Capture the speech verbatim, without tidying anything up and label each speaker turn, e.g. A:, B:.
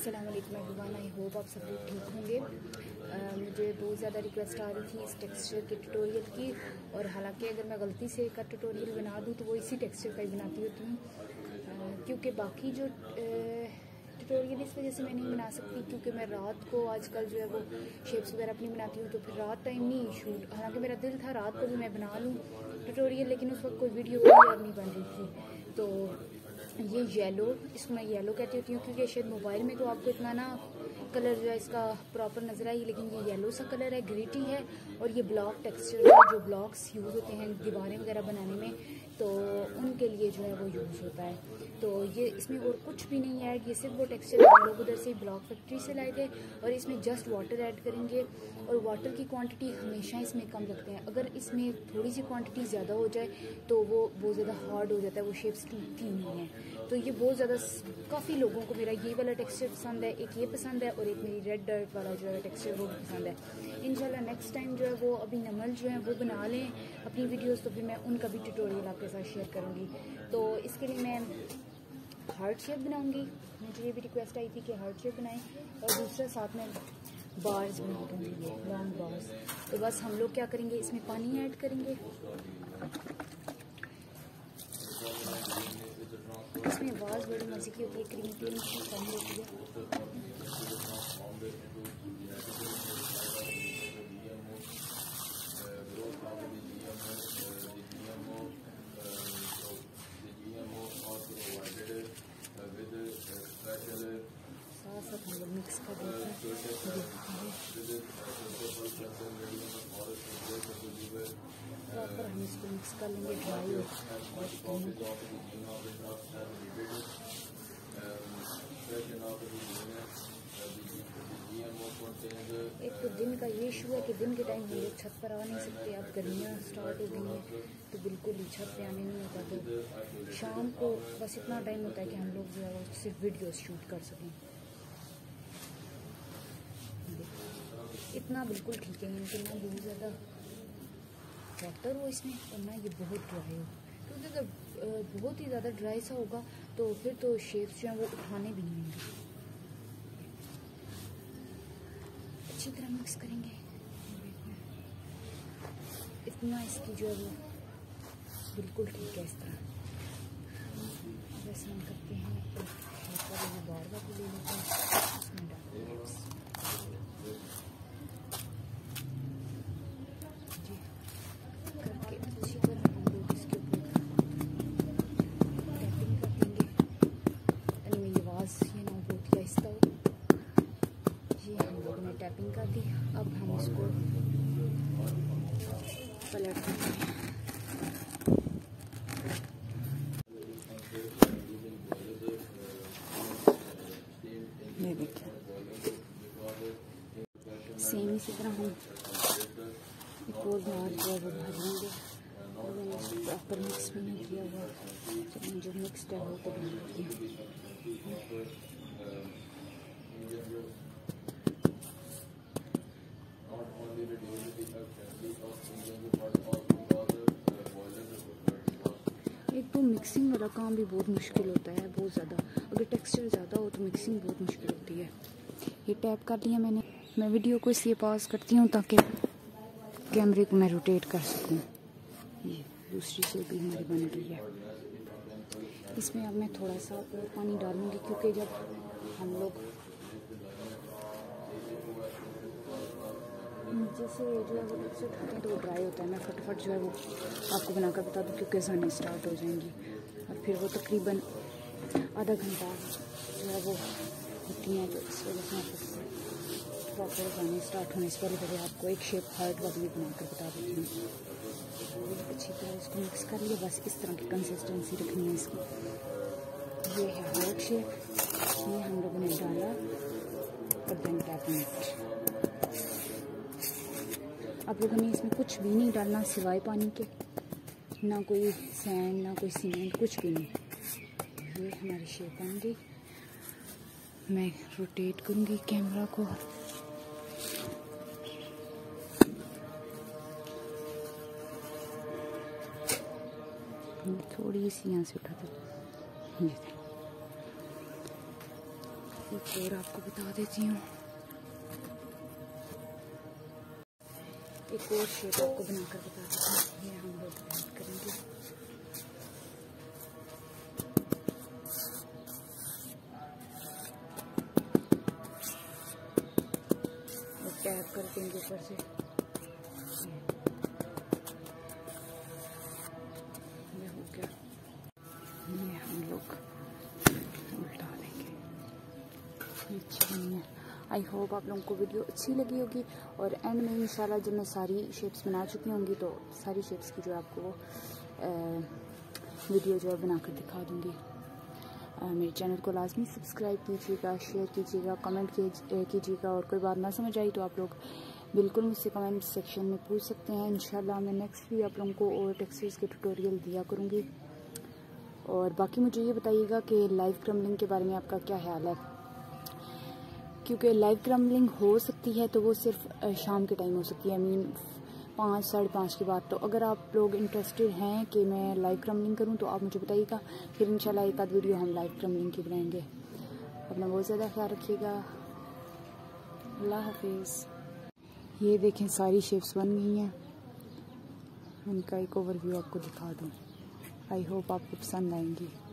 A: अस्सलाम वालेकुम everyone, I hope आप सब लोग ठीक होंगे। uh, मुझे बहुत ज़्यादा रिक्वेस्ट आ रही थी इस टेक्सचर के ट्यूटोरियल की, और हालांकि अगर मैं गलती से एक ट्यूटोरियल बना दूं तो वो इसी टेक्सचर का ही बनाती होती हूँ, uh, क्योंकि बाकी जो ट्यूटोरियल इस वजह से मैं नहीं बना सकती क्योंकि मैं रात को आजकल जो है वो शेप्स वगैरह अपनी बनाती हूँ, तो फिर रात टाइम नहीं शूट। हालांकि मेरा दिल था रात को भी मैं बना लूँ ट्यूटोरियल, लेकिन उस वक्त कोई वीडियो क्लियर नहीं बन रही थी। तो ये येलो, इसको मैं येलो कहती होती हूँ क्योंकि शायद मोबाइल में तो आपको इतना ना कलर जो है इसका प्रॉपर नजर आई, लेकिन ये येलो सा कलर है, ग्रीटी है, और ये ब्लॉक टेक्सचर है। जो ब्लॉक्स यूज़ होते हैं दीवारें वगैरह बनाने में, तो उनके लिए जो है वो यूज़ होता है। तो ये इसमें और कुछ भी नहीं है, ये सिर्फ वो टेक्सचर हम लोग उधर से ब्लॉक फैक्ट्री से लाए थे, और इसमें जस्ट वाटर ऐड करेंगे। और वाटर की क्वांटिटी हमेशा इसमें कम रखते हैं, अगर इसमें थोड़ी सी क्वांटिटी ज़्यादा हो जाए तो वो बहुत ज़्यादा हार्ड हो जाता है, वो शेप्स टूटती नहीं है। तो ये बहुत ज़्यादा काफ़ी लोगों को मेरा ये वाला टेक्सचर पसंद है, एक ये पसंद है, और एक मेरी रेड डर्ट वाला जो है टेक्सचर वो भी पसंद है। इंशाल्लाह नेक्स्ट टाइम जो है वो अभी नमल जो है वो बना लें अपनी वीडियोस, तो फिर मैं उनका भी ट्यूटोरियल आपके साथ शेयर करूँगी। तो इसके लिए मैं हार्ट शेप बनाऊँगी, मुझे ये भी रिक्वेस्ट आई थी कि हार्ट शेप बनाएं, और दूसरा साथ में बार्स बना दूँगी, ये लॉन्ग बार्स। तो बस हम लोग क्या करेंगे, इसमें पानी ऐड करेंगे। इसमें आवाज़ बड़ी मज़े की होती है, क्रीम क्रीम की कम होती है। साथ साथ हम लोग मिक्स कर देते हैं, प्रॉपर हम इसको मिक्स कर लेंगे ड्राई और एक तो दिन का ये इशू है कि दिन के टाइम हम लोग छत पर आ नहीं सकते। अब गर्मियाँ स्टार्ट हो गई हैं तो बिल्कुल ही छत पे आने नहीं होता, तो शाम को बस इतना टाइम होता है कि हम लोग जो है वो सिर्फ वीडियोस शूट कर सकें। इतना बिल्कुल ठीक है, इनके ना बहुत ज़्यादा वाटर हो इसमें, और ना ये बहुत ड्राई हो, क्योंकि अगर बहुत ही ज़्यादा ड्राई सा होगा तो फिर तो शेप्स जो हैं वो उठाने भी नहीं होंगे। अच्छी तरह मिक्स करेंगे, इतना इसकी जो है वो बिल्कुल ठीक है। इस तरह वैसे हम करते हैं, बार बार ले लेते हैं, इसमें डालते हैं जी करके अच्छी तरह हम लोग इसके ऊपर टैपिंग कर देंगे। यानी मेरी आवाज़ ये ना बहुत ही आहिस्ता हो। ये हम लोगों ने टैपिंग कर दी, अब हम इसको पलट देते हैं। ये देखिए सेम इसी तरह हम एक और बार जो है वो भर लेंगे, और मैंने प्रॉपर मिक्स भी नहीं किया हुआ, तो मैं जो मिक्सड है वो तो बना लेती हूँ। एक तो मिक्सिंग वाला काम भी बहुत मुश्किल होता है, बहुत ज़्यादा। अगर टेक्सचर ज़्यादा हो तो मिक्सिंग बहुत मुश्किल होती है। ये टैप कर लिया मैंने। मैं वीडियो को इसलिए पॉज करती हूँ ताकि कैमरे को मैं रोटेट कर सकूँ। ये दूसरी शेप भी हमारी बन गई है। इसमें अब मैं थोड़ा सा और पानी डालूँगी, क्योंकि जब हम लोग नीचे से जो है वो टेक्सचर उठाते हैं तो वो ड्राई होता है। मैं फटाफट जो है वो आपको बनाकर बता दूँ, क्योंकि जाने स्टार्ट हो जाएंगी, और फिर वो तकरीबन आधा घंटा जो है वो होती हैं, तो इस वजह से आपको प्रॉपर जाने स्टार्ट होने से पहले पहले आपको एक शेप हार्ट वाली भी बनाकर बता देती हूँ। अच्छी तरह इसको मिक्स कर लिया, बस इस तरह की कंसिस्टेंसी रखनी है इसकी। ये है हार्ट शेप, ये हम लोगों ने डाला, और देन टैपिंग इट। आप लोगों ने इसमें कुछ भी नहीं डालना सिवाय पानी के, ना कोई सैंड ना कोई सीमेंट, कुछ भी नहीं। ये हमारी शेप बन गई। मैं रोटेट करूँगी कैमरा को। थोड़ी सी यहाँ से उठा दो, एक और आपको बता देती हूँ, एक और शेप आपको बनाकर बता देती हूँ। ये हम लोग ऐड करेंगे। और टैप कर देंगे ऊपर से। ये हो गया। ये हम लोग उल्टा देंगे। अच्छी नहीं है। आई होप आप लोगों को वीडियो अच्छी लगी होगी। और एंड में इंशाल्लाह जब मैं सारी शेप्स बना चुकी होंगी तो सारी शेप्स की जो आपको वो वीडियो जो है बनाकर दिखा दूँगी। मेरे चैनल को लाजमी सब्सक्राइब कीजिएगा, शेयर कीजिएगा, कमेंट कीजिएगा। और कोई बात ना समझ आई तो आप लोग बिल्कुल मुझसे कमेंट सेक्शन में पूछ सकते हैं। इंशाल्लाह मैं नेक्स्ट भी आप लोगों को और टेक्सचर्स के ट्यूटोरियल दिया करूँगी। और बाकी मुझे ये बताइएगा कि लाइव क्रम्बलिंग के बारे में आपका क्या ख्याल है, क्योंकि लाइव क्रम्बलिंग हो सकती है तो वो सिर्फ शाम के टाइम हो सकती है, आई मीन पाँच साढ़े पाँच के बाद। तो अगर आप लोग इंटरेस्टेड हैं कि मैं लाइव क्रम्बलिंग करूं तो आप मुझे बताइएगा, फिर इंशाल्लाह एक आध वीडियो हम लाइव क्रम्बलिंग की बनाएंगे। अपना बहुत ज़्यादा ख्याल रखिएगा। अल्लाह हाफिज़। ये देखें सारी शेप्स बन गई हैं। उनका एक ओवरव्यू आपको दिखा दूँ। आई होप आपको पसंद आएंगी।